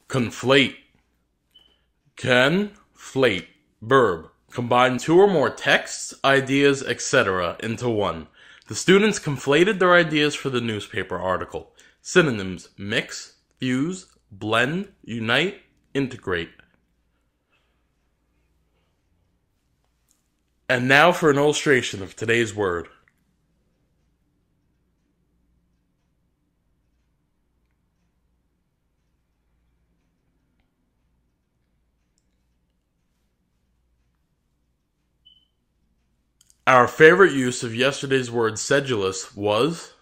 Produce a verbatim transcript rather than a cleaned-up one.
Conflate. Conflate. Verb. Combine two or more texts, ideas, et cetera into one. The students conflated their ideas for the newspaper article. Synonyms: mix, fuse, blend, unite, integrate. And now for an illustration of today's word. Our favorite use of yesterday's word sedulous was